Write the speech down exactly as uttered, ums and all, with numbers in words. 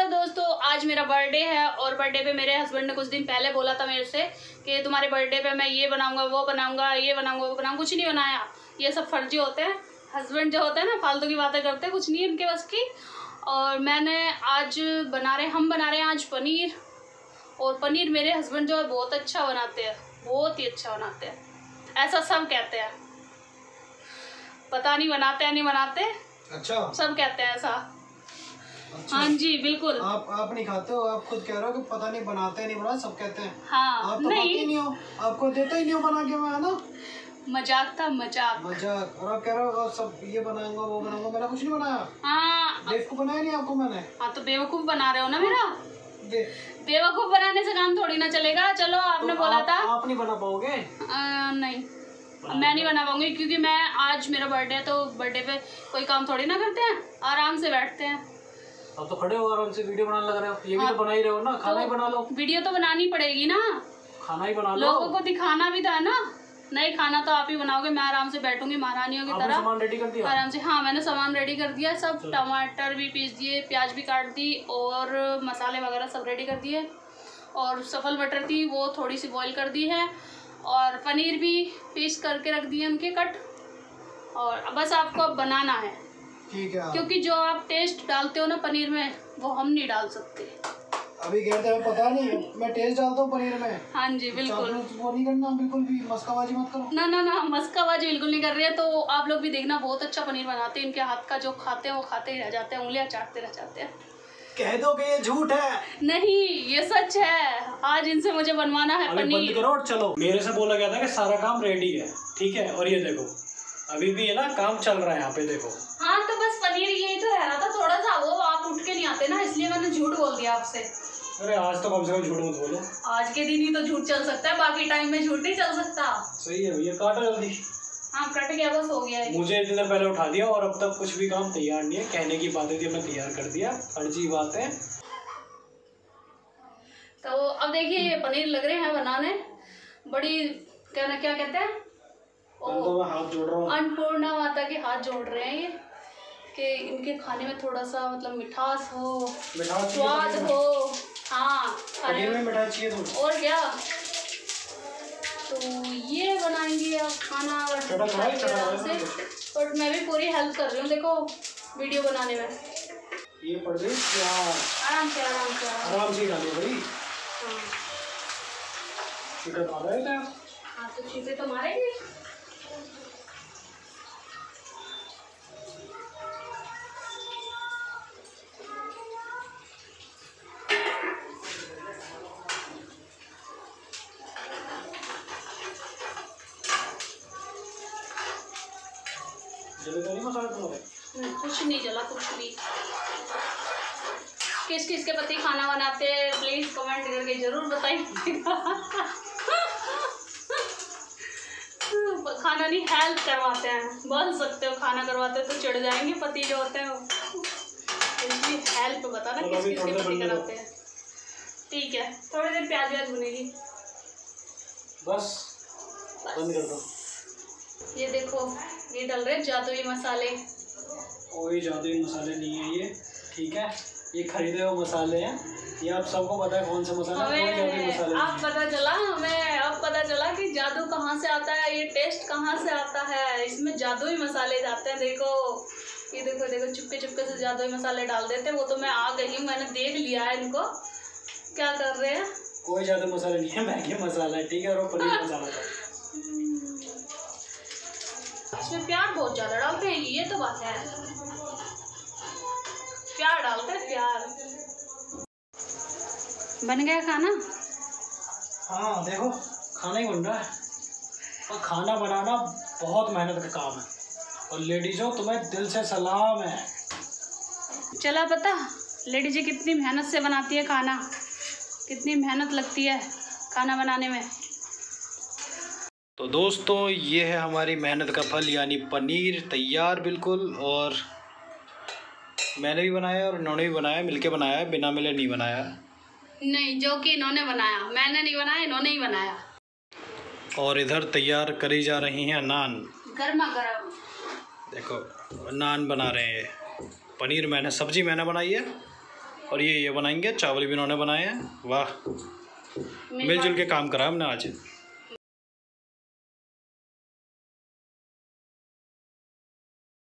Hello दोस्तों, आज मेरा बर्थडे है और बर्थडे पे मेरे हस्बैंड ने कुछ दिन पहले बोला था मेरे से कि तुम्हारे बर्थडे पे मैं ये बनाऊंगा, वो बनाऊंगा, ये बनाऊंगा, वो बनाऊंगा। कुछ नहीं बनाया। ये सब फर्जी होते हैं। हस्बैंड जो होते हैं ना, फालतू की बातें करते हैं, कुछ नहीं इनके बस की। और मैंने आज बना रहे हम बना रहे हैं आज पनीर। और पनीर मेरे हस्बैंड जो है बहुत अच्छा बनाते हैं, बहुत ही अच्छा बनाते हैं, ऐसा सब कहते हैं। पता नहीं बनाते हैं नहीं बनाते, अच्छा सब कहते हैं ऐसा। अच्छा। हाँ जी बिल्कुल। आप आप नहीं खाते हो, आप खुद कह रहे हो कि पता नहीं बनाते हैं नहीं बनाते, सब कहते हैं। हाँ, आप तो नहीं। खाते ही नहीं हो, आपको देता ही नहीं हो बना के। मैं है ना, मजाक था, मजाक मजाक। और आप कह रहे हो सब ये बनाऊंगा वो बनाऊंगा, मैंने कुछ नहीं बनाया। हाँ, बेवकूफ बनाया नहीं आपको मैंने। हाँ तो बेवकूफ बना रहे हो ना मेरा। बे... बेवकूफ बनाने से काम थोड़ी ना चलेगा। चलो आपने तो बोला आप, था आप नहीं बना पाओगे। आ, नहीं मैं नहीं बना पाऊंगी, क्योंकि मैं आज मेरा बर्थडे है तो बर्थडे पे कोई काम थोड़ी ना करते हैं, आराम से बैठते हैं। अब तो खड़े हो आराम से वीडियो बनाने लग रहे हो। ये भी तो बना ही रहे हो ना, खाना तो ही बना लो। वीडियो तो बनानी पड़ेगी ना, खाना ही बना लो। लोगों को दिखाना भी था ना। नहीं, खाना तो आप ही बनाओगे, मैं आराम से बैठूंगी महारानियों की तरह। सामान रेडी कर दिया आराम से? हाँ मैंने सामान रेडी कर दिया सब। टमाटर भी पीस दिए, प्याज भी काट दी और मसाले वगैरह सब रेडी कर दिए। और सफल मटर थी वो थोड़ी सी बॉईल कर दी है। और पनीर भी पीस करके रख दिए उनके कट। और बस आपको अब बनाना है, ठीक है। क्योंकि जो आप टेस्ट डालते हो ना पनीर में, वो हम नहीं डाल सकते। अभी कहते हैं पता नहीं, मैं टेस्ट डालता हूँ पनीर में। हाँ जी बिल्कुल। वो नहीं करना बिल्कुल भी, मस्काबाजी मत करो। ना ना ना, मस्काबाजी बिल्कुल नहीं कर रहे हैं। तो आप लोग भी देखना, बहुत अच्छा पनीर बनाते हैं। इनके हाथ का जो खाते हैं वो खाते ही रह जाते हैं, उंगलियां चाटते रह जाते हैं। कह दो कि ये झूठ है। नहीं, ये सच है। आज इनसे मुझे बनवाना है पनीर। बंद करो और चलो। मेरे से बोला गया था कि सारा काम रेडी है, ठीक है। और ये देखो अभी भी है ना, काम चल रहा है यहाँ पे, देखो। हाँ तो बस पनीर यही तो रह रहा था थोड़ा सा, वो आप उठ के नहीं आते ना, इसलिए मैंने झूठ बोल दिया आपसे। अरे आज तो कम से कम झूठ मत बोलो। आज के दिन ही तो झूठ चल सकता है, बाकी टाइम में झूठ नहीं चल सकता। सही है भैया, काटो जल्दी। हाँ कट गया, बस हो गया है। मुझे इतने पहले उठा दिया और अब तक कुछ भी काम तैयार नहीं है। कहने की बातें थी, मैं तैयार कर दिया, फर्जी बात है। तो अब देखिए ये पनीर लग रहे हैं बनाने, बड़ी क्या ना क्या कहते हैं, तो मैं हाथ जोड़ रहा हूँ, अन्नपूर्णा माता के हाथ जोड़ रहे हैं ये, कि इनके खाने में थोड़ा सा मतलब मिठास हो, मिठास स्वाद हो। हाँ पनीर में मिठास चाहिए तो और क्या। तो ये बनाएंगे अब खाना से। और मैं भी पूरी हेल्प कर रही हूँ, देखो वीडियो बनाने में। ये पड़ गई प्याज, आराम से आराम से आराम से डालिए भाई। हाँ छींटे मार रहे थे। हाँ तो छींटे तो मारेंगे। जले तो नहीं मसाले तुम्हारे? कुछ नहीं जला, कुछ भी। किस किस के पति खाना बनाते हैं प्लीज कमेंट करके जरूर बताइएगा। खाना नहीं, हेल्प करवाते हैं, बोल सकते हो। खाना करवाते हो तो चिढ़ जाएंगे पति जो होते हैं, इसलिए हेल्प बताना किस किस के पति कराते हैं। ठीक है, थोड़ी देर प्याज व्याज भुनेगी, बस बंद कर दो। ये देखो ये डल रहे जादुई मसाले। कोई जादुई मसाले नहीं है ये, ठीक है। ये खरीदे हुए मसाले हैं, ये आप सबको पता है कौन सा मसाला। कोई जादुई मसाले अब पता चला हमें, अब पता चला कि जादू कहाँ से आता है, ये टेस्ट कहाँ से आता है। इसमें जादुई मसाले जाते हैं। देखो ये देखो देखो, चुपके चुपके से जादुई मसाले डाल देते हैं। वो तो मैं आ गई हूँ, मैंने देख लिया है इनको क्या कर रहे हैं। कोई जादुई मसाला नहीं है, मैगी मसाला है, ठीक है। और वो पनीर मसाला था। इसमें प्यार बहुत ज़्यादा डालते हैं, ये तो बात है, प्यार डालते हैं प्यार। बन गया खाना? हाँ देखो खाना ही बन रहा है। और खाना बनाना बहुत मेहनत का काम है, और लेडीज़ों तुम्हें दिल से सलाम है। चला पता लेडीज़ें कितनी मेहनत से बनाती है खाना, कितनी मेहनत लगती है खाना बनाने में। तो दोस्तों ये है हमारी मेहनत का फल, यानी पनीर तैयार बिल्कुल। और मैंने भी बनाया और इन्होंने भी बनाया, मिलके बनाया है, बिना मिले नहीं बनाया। नहीं, जो कि इन्होंने बनाया, मैंने नहीं बनाया, इन्होंने ही बनाया। और इधर तैयार करी जा रही हैं नान, गर्मा गर्म। देखो नान बना रहे हैं। पनीर मैंने, सब्जी मैंने बनाई है और ये ये बनाएंगे, चावल भी इन्होंने बनाए हैं। वाह, मिलजुल के काम करा हमने आज।